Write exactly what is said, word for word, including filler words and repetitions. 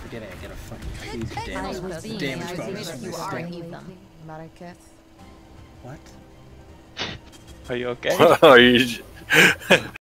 Forget it, I get a fucking crazy I damage, was being damage I was bonus being from you this are thing. leave them. Mareket. What? Are you okay? Are you?